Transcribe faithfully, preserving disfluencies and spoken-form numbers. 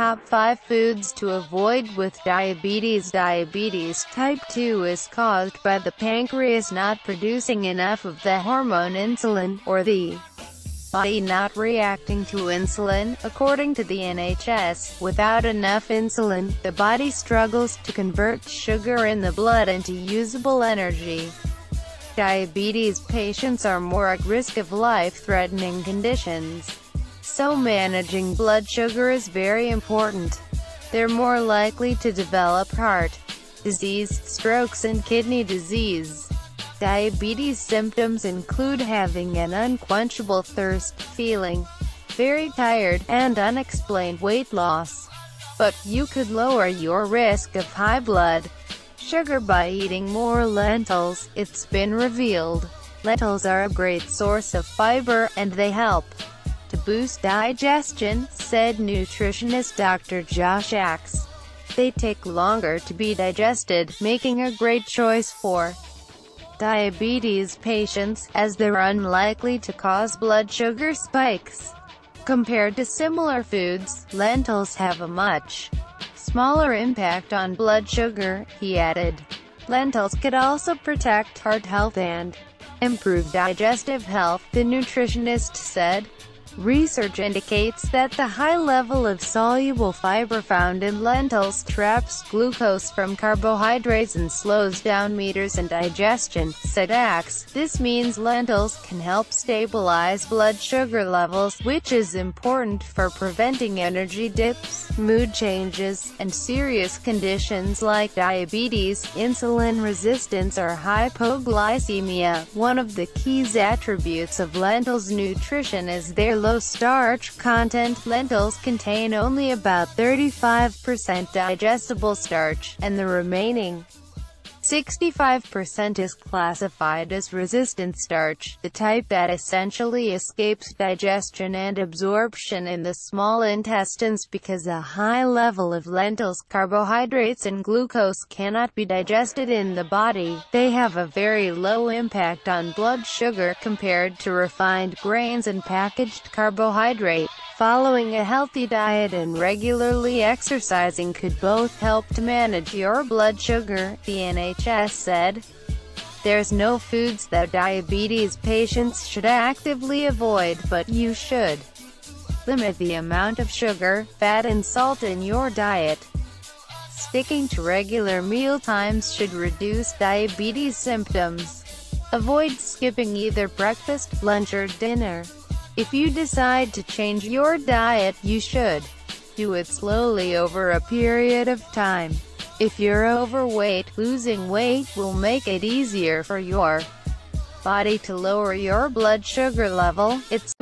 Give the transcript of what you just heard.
Top five foods to avoid with diabetes. Diabetes type two is caused by the pancreas not producing enough of the hormone insulin, or the body not reacting to insulin. According to the N H S, without enough insulin, the body struggles to convert sugar in the blood into usable energy. Diabetes patients are more at risk of life-threatening conditions, so managing blood sugar is very important. They're more likely to develop heart disease, strokes and kidney disease. Diabetes symptoms include having an unquenchable thirst, feeling very tired, and unexplained weight loss. But you could lower your risk of high blood sugar by eating more lentils. It's been revealed lentils are a great source of fiber, and they help to boost digestion, said nutritionist Doctor Josh Axe. They take longer to be digested, making a great choice for diabetes patients, as they're unlikely to cause blood sugar spikes. Compared to similar foods, lentils have a much smaller impact on blood sugar, he added. Lentils could also protect heart health and improve digestive health, the nutritionist said. Research indicates that the high level of soluble fiber found in lentils traps glucose from carbohydrates and slows down meters and digestion, said Axe. This means lentils can help stabilize blood sugar levels, which is important for preventing energy dips, mood changes, and serious conditions like diabetes, insulin resistance, or hypoglycemia. One of the key attributes of lentils' nutrition is their low starch content. Lentils contain only about thirty-five percent digestible starch, and the remaining sixty-five percent is classified as resistant starch, the type that essentially escapes digestion and absorption in the small intestines because a high level of lentils carbohydrates and glucose cannot be digested in the body. They have a very low impact on blood sugar compared to refined grains and packaged carbohydrate. Following a healthy diet and regularly exercising could both help to manage your blood sugar, the N H S said. There's no foods that diabetes patients should actively avoid, but you should limit the amount of sugar, fat and salt in your diet. Sticking to regular meal times should reduce diabetes symptoms. Avoid skipping either breakfast, lunch or dinner. If you decide to change your diet, you should do it slowly over a period of time. If you're overweight, losing weight will make it easier for your body to lower your blood sugar level. It's